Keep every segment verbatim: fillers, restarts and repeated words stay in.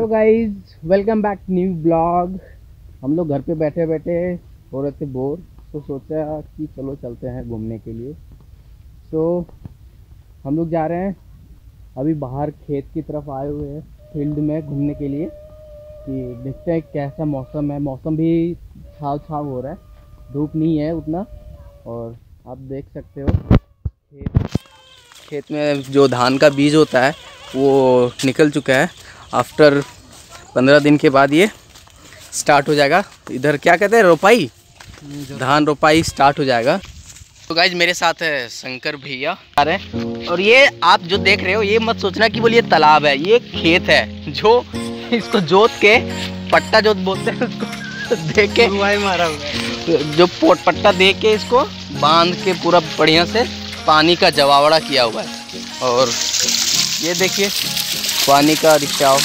Hello guys, welcome back new blog. हम लोग घर पे बैठे बैठे हो रहे थे बोर, तो सोचा कि चलो चलते हैं घूमने के लिए। तो हम लोग जा रहे हैं अभी बाहर खेत की तरफ आए हुए हैं फील्ड में घूमने के लिए कि देखते हैं कैसा मौसम है। मौसम भी छाव छाव हो रहा है, धूप नहीं है उतना। और आप देख सकते हो खेत खेत में जो धान का बीज होता है वो निकल चुका है। आफ्टर पंद्रह दिन के बाद ये स्टार्ट हो जाएगा। इधर क्या कहते हैं, रोपाई, धान रोपाई स्टार्ट हो जाएगा। तो गाइज मेरे साथ है शंकर भैया आ रहे हैं। और ये आप जो देख रहे हो ये मत सोचना कि बोलिए तालाब है, ये खेत है जो इसको जोत के पट्टा जोत बोलते हैं उसको दे के मारा हुआ है, जो पोट पट्टा दे के इसको बांध के पूरा बढ़िया से पानी का जवावड़ा किया हुआ है। और ये देखिए पानी का रिसाव।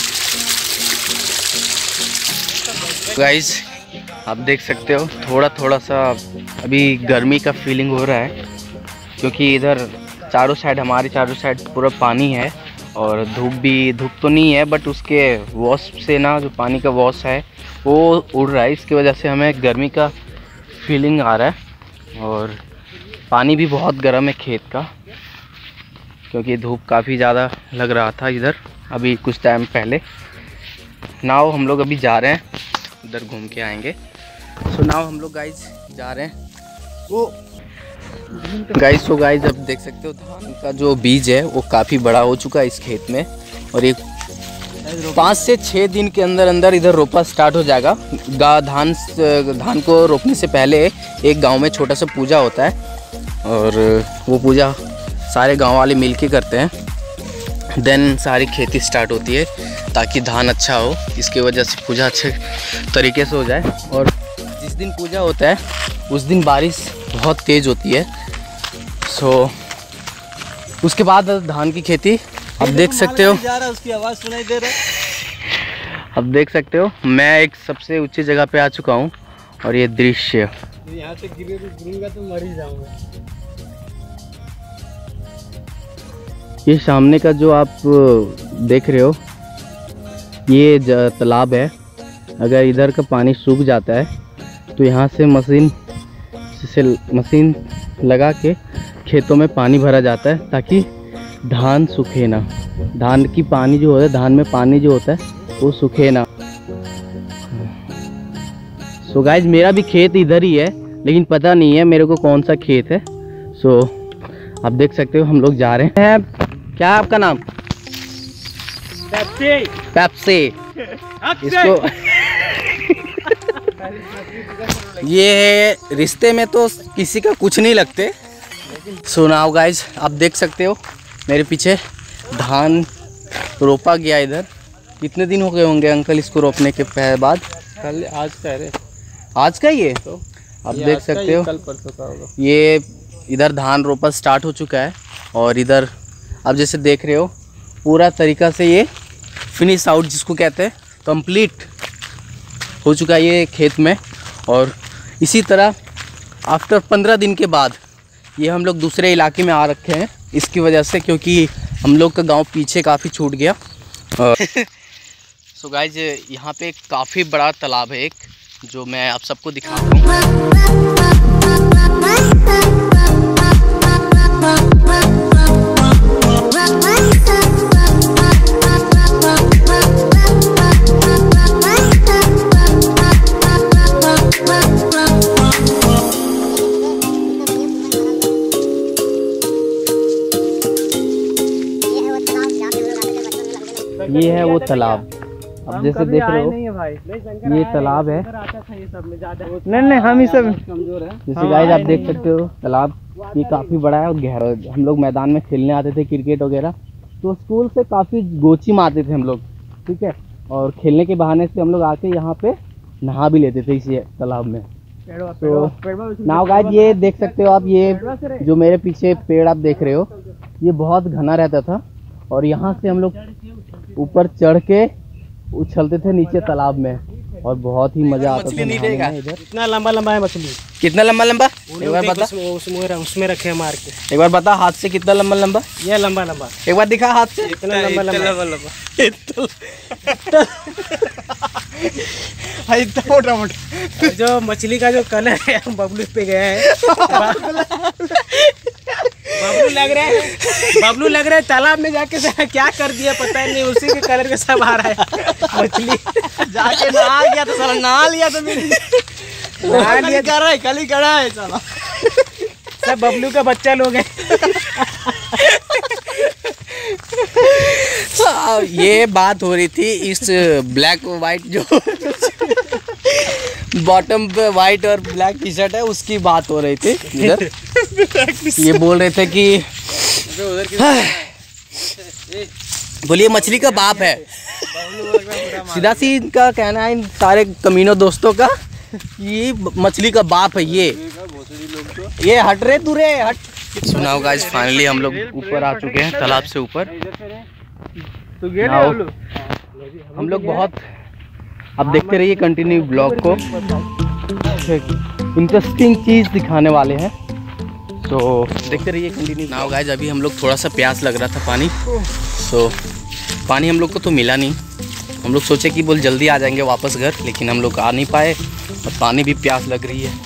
गाइस आप देख सकते हो थोड़ा थोड़ा सा अभी गर्मी का फीलिंग हो रहा है, क्योंकि इधर चारों साइड हमारे चारों साइड पूरा पानी है और धूप भी, धूप तो नहीं है बट उसके वॉश से ना जो पानी का वॉश है वो उड़ रहा है, इसकी वजह से हमें गर्मी का फीलिंग आ रहा है। और पानी भी बहुत गर्म है खेत का, क्योंकि धूप काफ़ी ज़्यादा लग रहा था इधर अभी कुछ टाइम पहले। नाव हम लोग अभी जा रहे हैं, उधर घूम के आएंगे। सो नाव हम लोग गाइज जा रहे हैं वो गाइज। सो गाइज अब देख सकते हो धान का जो बीज है वो काफ़ी बड़ा हो चुका है इस खेत में, और एक पाँच से छः दिन के अंदर अंदर इधर रोपा स्टार्ट हो जाएगा। गा धान धान को रोपने से पहले एक गांव में छोटा सा पूजा होता है, और वो पूजा सारे गांव वाले मिल के करते हैं। देन सारी खेती स्टार्ट होती है ताकि धान अच्छा हो, इसकी वजह से पूजा अच्छे तरीके से हो जाए। और जिस दिन पूजा होता है उस दिन बारिश बहुत तेज़ होती है। सो उसके बाद धान की खेती अब देख सकते हो, उसकी आवाज़ सुनाई दे रहा है। अब देख सकते हो मैं एक सबसे ऊंची जगह पे आ चुका हूँ, और ये दृश्य यहाँ से गिरे गिरूंगा तो मर ही जाऊंगा। ये सामने का जो आप देख रहे हो ये तालाब है। अगर इधर का पानी सूख जाता है तो यहाँ से मशीन से मशीन लगा के खेतों में पानी भरा जाता है ताकि धान सूखे ना। धान की पानी जो होता है, धान में पानी जो होता है वो सूखे ना। सो गाइज मेरा भी खेत इधर ही है, लेकिन पता नहीं है मेरे को कौन सा खेत है। सो आप देख सकते हो हम लोग जा रहे हैं। क्या है आपका नाम? पेप्सी। पेप्सी इसको ये रिश्ते में तो किसी का कुछ नहीं लगते। सुनाओ गाइज आप देख सकते हो मेरे पीछे धान रोपा गया इधर। कितने दिन हो गए होंगे अंकल इसको रोपने के बाद? कल आज का है, आज का ये तो आप देख सकते हो कल परसों का होगा। ये इधर धान रोपा स्टार्ट हो चुका है, और इधर आप जैसे देख रहे हो पूरा तरीका से ये फिनिश आउट जिसको कहते हैं कंप्लीट हो चुका है ये खेत में। और इसी तरह आफ्टर पंद्रह दिन के बाद ये हम लोग दूसरे इलाके में आ रखे हैं इसकी वजह से, क्योंकि हम लोग का गांव पीछे काफ़ी छूट गया। सो गाइज यहाँ पे काफ़ी बड़ा तालाब है एक, जो मैं आप सबको दिखाता हूँ। ये है वो तालाब, अब जैसे देख रहे हो नहीं है भाई, ये तालाब है। नहीं नहीं हम ही सब कमजोर है। जैसे गाइस आप देख सकते हो तालाब ये काफ़ी बड़ा है और गहरा। हम लोग मैदान में खेलने आते थे क्रिकेट वगैरह, तो स्कूल से काफ़ी गोची मारते थे हम लोग, ठीक है। और खेलने के बहाने से हम लोग आके यहाँ पे नहा भी लेते थे इसी तालाब में। तो नाउ गाइस ये देख सकते हो आप, ये जो मेरे पीछे पेड़ आप देख रहे हो ये बहुत घना रहता था, और यहाँ से हम लोग ऊपर चढ़ के उछलते थे नीचे तालाब में। और बहुत ही मजा आता था नहीं इधर। इतना लंबा लंबा है मछली। कितना लंबा लंबा एक बार बता। उसमें उसमें रखे मार के। एक बार बता हाथ से कितना लंबा लंबा। ये लंबा लंबा एक बार दिखा हाथ से। इतना लंबा लंबा लंबा इतना मोटा मोटा। जो मछली का जो कलर है बबलू पे गया है। बबलू लग रहा है बबलू लग रहा है तालाब में जाके क्या कर दिया पता नहीं, उसी के कलर के सब आ रहा है मछली। जाके नहा गया तो साला नहा लिया तो मेरी नहा लिया कर रहा है खाली खड़ा है साला। सब बबलू का बच्चा लोग हैं। ये बात हो रही थी इस ब्लैक वाइट जो बॉटम पे वाइट और ब्लैक टी शर्ट है उसकी बात हो रही थी इधर। ये बोल रहे थे कि बोलिए मछली का बाप है। सीधा सी इनका कहना है इन सारे कमीनों दोस्तों का, ये मछली का बाप है। ये ये हट रहे दूरे हट। सुनाओ गाइस फाइनली हम लोग ऊपर आ चुके हैं तालाब से ऊपर। हम लोग बहुत अब देखते रहिए कंटिन्यू ब्लॉग को, इंटरेस्टिंग चीज़ दिखाने वाले हैं तो देखते रहिए कंटिन्यू। नाउ गाइस अभी हम लोग थोड़ा सा प्यास लग रहा था पानी, तो पानी हम लोग को तो मिला नहीं। हम लोग सोचे कि बोल जल्दी आ जाएंगे वापस घर, लेकिन हम लोग आ नहीं पाए और पानी भी प्यास लग रही है।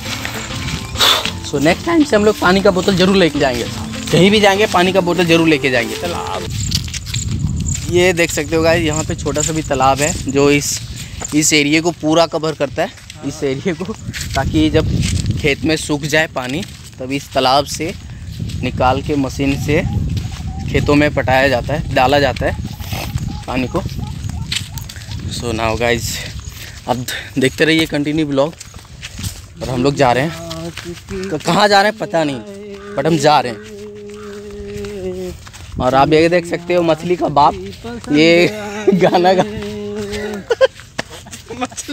सो नेक्स्ट टाइम से हम लोग पानी का बोतल ज़रूर लेके जाएंगे, कहीं भी जाएंगे पानी का बोतल ज़रूर लेके जाएंगे। तालाब ये देख सकते हो गाइस, यहाँ पे छोटा सा भी तालाब है जो इस इस एरिया को पूरा कवर करता है, इस एरिया को, ताकि जब खेत में सूख जाए पानी तब इस तालाब से निकाल के मशीन से खेतों में पटाया जाता है, डाला जाता है पानी को। सो नाउ गाइस अब देखते रहिए कंटिन्यू ब्लॉग। और हम लोग जा रहे हैं, कहाँ जा रहे हैं पता नहीं, बट हम जा रहे हैं। और आप ये देख सकते हो मछली का बाप ये गाना गा मछली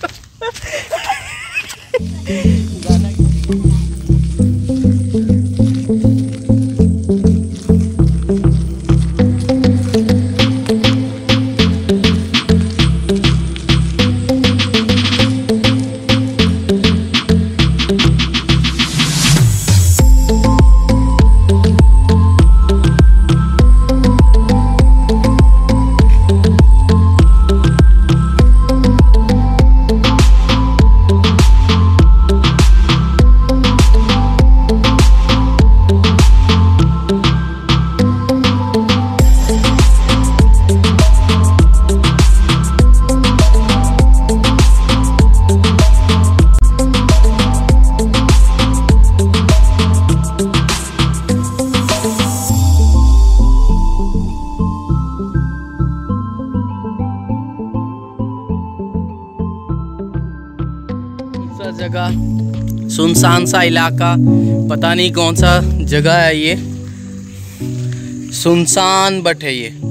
जगह, सुनसान सा इलाका, पता नहीं कौन सा जगह है ये, सुनसान बट है ये।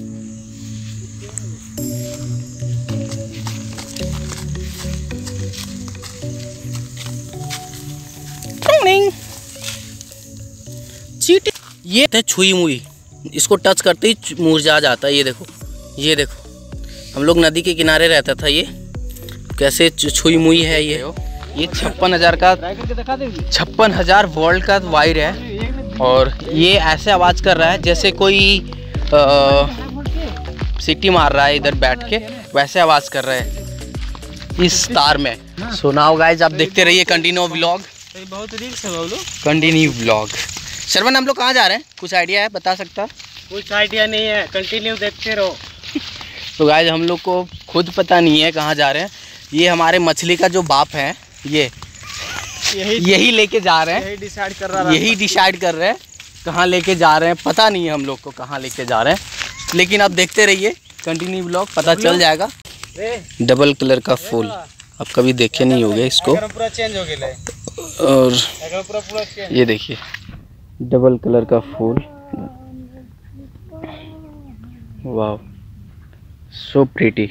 चीटी ये है छुई मुई, इसको टच करते ही मुरझा जाता है। ये देखो, ये देखो, हम लोग नदी के किनारे रहता था, ये कैसे छुई मुई है ये। ये छप्पन हजार का छप्पन हजार वोल्ट का वायर है और ये ऐसे आवाज़ कर रहा है जैसे कोई सीटी मार रहा है इधर बैठ के, वैसे आवाज़ कर रहा है इस तार में। सुनाओ गाइस आप देखते रहिए कंटिन्यू व्लॉग। बहुत रील्स है बाबू, कंटिन्यू व्लॉग। श्रवण हम लोग कहाँ जा रहे हैं, कुछ आइडिया है, बता सकता? कुछ आइडिया नहीं है, कंटिन्यू देखते रहो। तो गाइस हम लोग को खुद पता नहीं है कहाँ जा रहे हैं। ये हमारे मछली का जो बाप है ये यही यही लेके जा रहे हैं, यही डिसाइड कर रहा है यही डिसाइड कर रहे हैं कहाँ लेके जा रहे हैं। पता नहीं है हम लोग को कहाँ लेके जा रहे हैं, लेकिन आप देखते रहिए कंटिन्यू ब्लॉग, पता चल जाएगा। डबल कलर का फूल आप कभी देखे नहीं होंगे इसको, पूरा चेंज हो गया। और ये देखिए डबल कलर का फूल, वाह so pretty.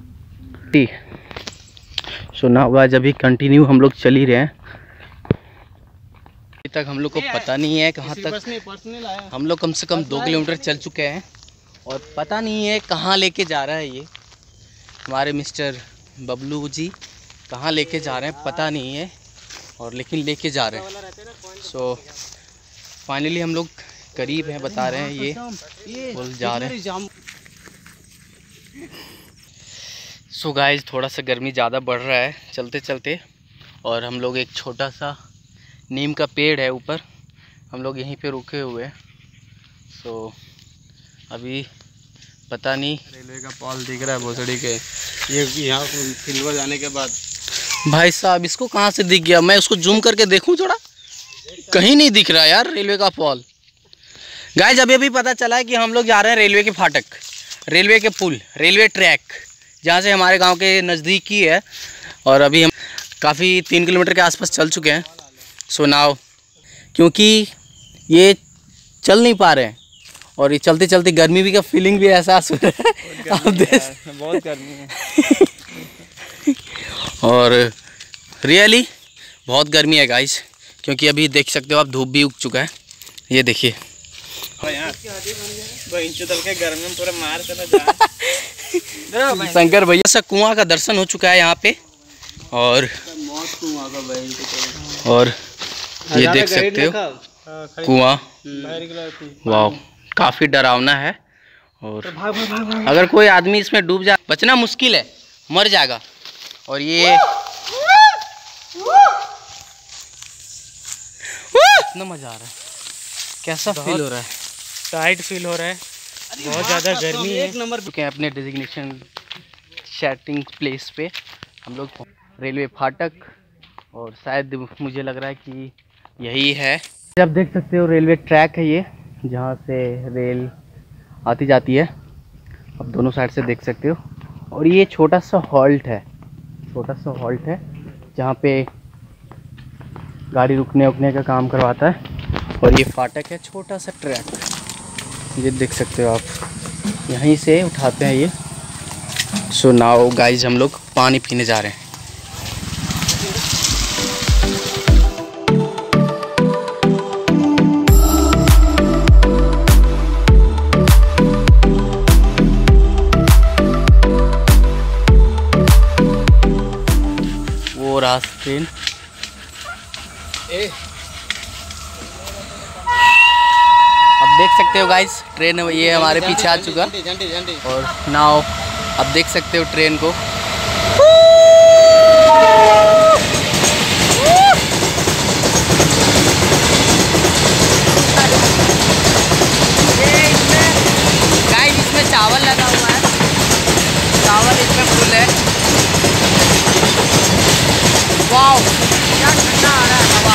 So now guys अभी कंटिन्यू हम लोग चल ही रहे हैं, अभी तक हम लोग को पता नहीं है कहाँ तक। हम लोग कम से कम दो किलोमीटर चल चुके हैं और पता नहीं है कहाँ लेके जा रहा है ये हमारे मिस्टर बबलू जी कहाँ लेके जा रहे हैं पता नहीं है, और लेकिन लेके जा रहे हैं। सो फाइनली हम लोग करीब हैं, बता रहे हैं ये बोल जा रहे हैं। सो गाइस थोड़ा सा गर्मी ज़्यादा बढ़ रहा है चलते चलते, और हम लोग एक छोटा सा नीम का पेड़ है ऊपर, हम लोग यहीं पे रुके हुए हैं। सो अभी पता नहीं, रेलवे का पॉल दिख रहा है भोसड़ी के, ये यहाँ फिल्वा जाने के बाद। भाई साहब इसको कहाँ से दिख गया? मैं उसको जूम करके देखूं थोड़ा, कहीं नहीं दिख रहा यार रेलवे का पॉल। गाइस अभी अभी पता चला है कि हम लोग जा रहे हैं रेलवे के फाटक, रेलवे के पुल, रेलवे ट्रैक, जहाँ से हमारे गांव के नज़दीक ही है। और अभी हम काफ़ी तीन किलोमीटर के आसपास चल चुके हैं। सो नाउ क्योंकि ये चल नहीं पा रहे हैं और ये चलते चलते गर्मी भी का फीलिंग भी एहसास हो रहा है। आप देख बहुत गर्मी है और रियली बहुत गर्मी है गाइस, क्योंकि अभी देख सकते हो आप धूप भी उग चुका है। ये देखिए गर्मी में पूरा मार शंकर भैया सा कुआं का दर्शन हो चुका है यहाँ पे, और और ये देख सकते हो कुआं, वाह काफ़ी डरावना है। और अगर कोई आदमी इसमें डूब जाए बचना मुश्किल है, मर जाएगा। और ये इतना मजा आ रहा है, कैसा फील हो रहा है? टाइट फील हो रहा है, बहुत ज़्यादा गर्मी है। एक नंबर के अपने डेजिग्नेशन सेटिंग प्लेस पे हम लोग रेलवे फाटक, और शायद मुझे लग रहा है कि यही है। आप देख सकते हो रेलवे ट्रैक है ये, जहाँ से रेल आती जाती है, आप दोनों साइड से देख सकते हो। और ये छोटा सा हॉल्ट है, छोटा सा हॉल्ट है जहाँ पे गाड़ी रुकने उकने का काम करवाता है। और ये फाटक है, छोटा सा ट्रैक, ये देख सकते हो आप, यहीं से उठाते हैं ये। सो नाउ गाइज हम लोग पानी पीने जा रहे हैं। वो रास्ते अब देख सकते हो गाइस, ट्रेन ये हमारे पीछे आ चुका, और नाउ अब देख सकते हो ट्रेन को। गाइस इसमें चावल लगा हुआ है, चावल इसमें फुल है। वाओ क्या ठंडा आ रहा है हवा।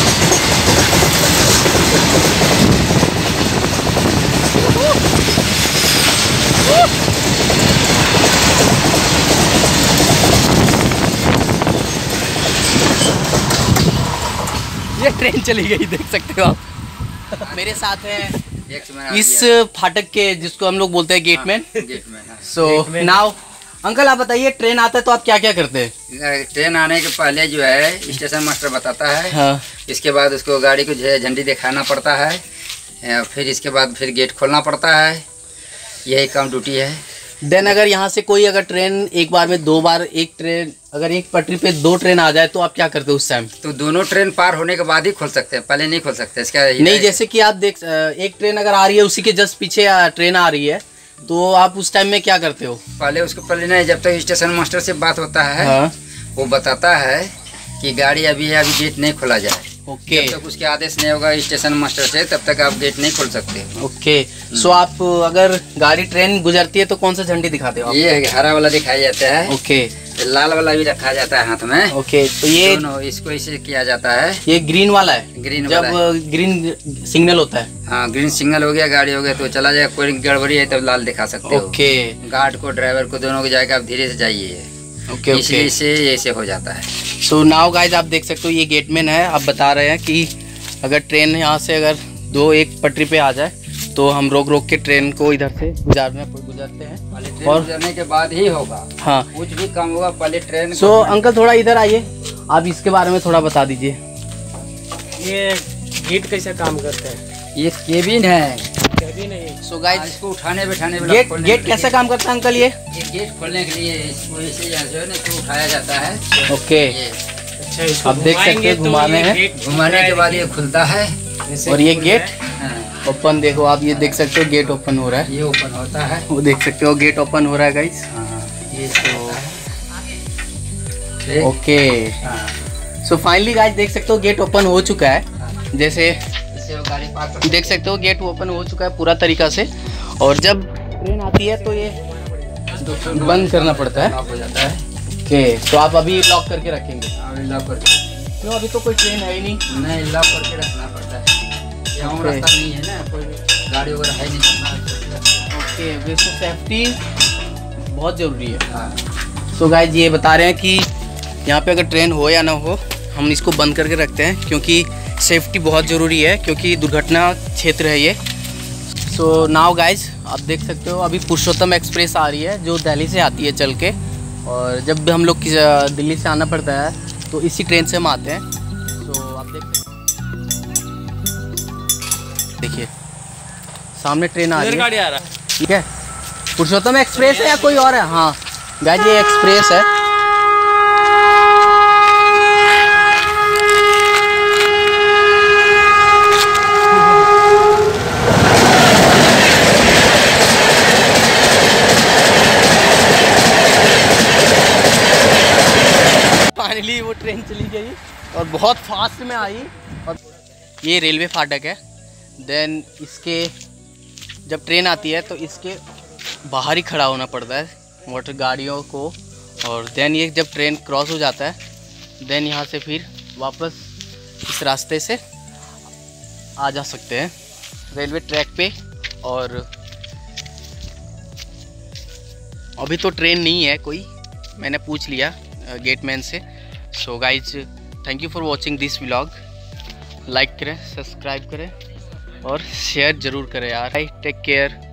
ये ट्रेन चली गई, देख सकते हो आप। मेरे साथ है इस फाटक के, जिसको हम लोग बोलते हैं गेटमैन। सो नाउ अंकल आप बताइए, ट्रेन आता है तो आप क्या क्या करते हैं? ट्रेन आने के पहले जो है स्टेशन मास्टर बताता है। हाँ। इसके बाद उसको गाड़ी को जो है झंडी दिखाना पड़ता है, फिर इसके बाद फिर गेट खोलना पड़ता है, यही काम ड्यूटी है। देन अगर यहाँ से कोई अगर ट्रेन एक बार में दो बार, एक ट्रेन अगर एक पटरी पे दो ट्रेन आ जाए तो आप क्या करते हो उस टाइम? तो दोनों ट्रेन पार होने के बाद ही खोल सकते हैं, पहले नहीं खोल सकते। इसका नहीं, जैसे कि आप देख, एक ट्रेन अगर आ रही है उसी के जस्ट पीछे ट्रेन आ रही है, तो आप उस टाइम में क्या करते हो? पहले उसको पहले नहीं, जब तक स्टेशन मास्टर से बात होता है। हाँ। वो बताता है कि गाड़ी अभी है, अभी गेट नहीं खोला जाए। ओके। जब तक उसके आदेश नहीं होगा स्टेशन मास्टर से, तब तक आप गेट नहीं खोल सकते। ओके। सो आप अगर गाड़ी ट्रेन गुजरती है तो कौन सा झंडी दिखाते हो? ये हरा वाला दिखाया जाता है। ओके। लाल वाला भी रखा जाता है हाथ में। ओके। तो ये इसको इसे किया जाता है। ये ग्रीन वाला है, ग्रीन जब ग्रीन सिग्नल होता है। हाँ, ग्रीन सिग्नल हो गया, गाड़ी हो गया तो चला जाएगा, कोई गड़बड़ी है तब लाल दिखा सकते हो। ओके। गार्ड को, ड्राइवर को, दोनों को जाएगा, आप धीरे से जाइए। Okay okay. इससे ऐसे हो जाता है। सो नाउ गाइज आप देख सकते हो ये गेटमैन है, आप बता रहे हैं कि अगर ट्रेन यहाँ से अगर दो एक पटरी पे आ जाए तो हम रोक रोक के ट्रेन को इधर से गुजारने गुजरते हैं, और गुजरने के बाद ही होगा। हाँ, कुछ भी काम होगा पहले ट्रेन। सो अंकल थोड़ा इधर आइए, आप इसके बारे में थोड़ा बता दीजिए। ये गेट कैसे काम करते हैं? ये केबिन है, कभी नहीं। सो गाइस इसको उठाने बैठाने गेट गेट कैसे काम करता है अंकल? ये ये गेट खोलने के लिए इसको ऐसे यहाँ जो है ना इसको उठाया जाता है। ओके, अच्छा, इसको आप देख सकते हैं, तो घुमाने ये हैं। गेट घुमाने के बाद ये खुलता है और ये गेट हाँ, ओपन, देखो आप ये देख सकते हो गेट ओपन हो रहा है। ये ओपन होता है। वो देख सकते हो गेट ओपन हो रहा है गाइस। हाँ, ये इसको ओके, सो फाइनली गाइस देख सकते हो गेट ओपन हो चुका है। जैसे इससे वो गाड़ी पार्क कर देख सकते हो गेट ओपन हो चुका है पूरा तरीका से। और जब ट्रेन आती है तो ये बंद करना पड़ता है। लॉक हो जाता है। ओके, तो आप अभी लॉक करके रखेंगे? अभी लॉक करके क्यों, अभी तो कोई ट्रेन है ही नहीं। नहीं, लॉक करके रखना पड़ता है। यहाँ Okay. रास्ता नहीं है ना, कोई गाड़ी वगैरह है नहीं। ओके, वैसे सेफ्टी बहुत ज़रूरी है। हाँ, सो गाइस ये बता रहे हैं कि यहाँ पे अगर ट्रेन हो या ना हो, हम इसको बंद करके रखते हैं क्योंकि सेफ्टी बहुत ज़रूरी है, क्योंकि दुर्घटना क्षेत्र है ये। सो नाउ गाइस आप देख सकते हो अभी पुरुषोत्तम एक्सप्रेस आ रही है जो दिल्ली से आती है चल के। और जब भी हम लोग दिल्ली से आना पड़ता है तो इसी ट्रेन से हम आते हैं। तो आप देख सकते देखिए सामने ट्रेन आ रही है, गाड़ी आ रहा है। ठीक है। पुरुषोत्तम एक्सप्रेस है या कोई और है? हाँ गाइस ये एक्सप्रेस है। फाइनली वो ट्रेन चली गई और बहुत फास्ट में आई। और ये रेलवे फाटक है। देन इसके जब ट्रेन आती है तो इसके बाहर ही खड़ा होना पड़ता है मोटर गाड़ियों को। और देन ये जब ट्रेन क्रॉस हो जाता है देन यहाँ से फिर वापस इस रास्ते से आ जा सकते हैं रेलवे ट्रैक पे। और अभी तो ट्रेन नहीं है कोई, मैंने पूछ लिया गेटमैन से। So guys thank you for watching this vlog. Like करें, सब्सक्राइब करें और शेयर ज़रूर करें यार। Take care.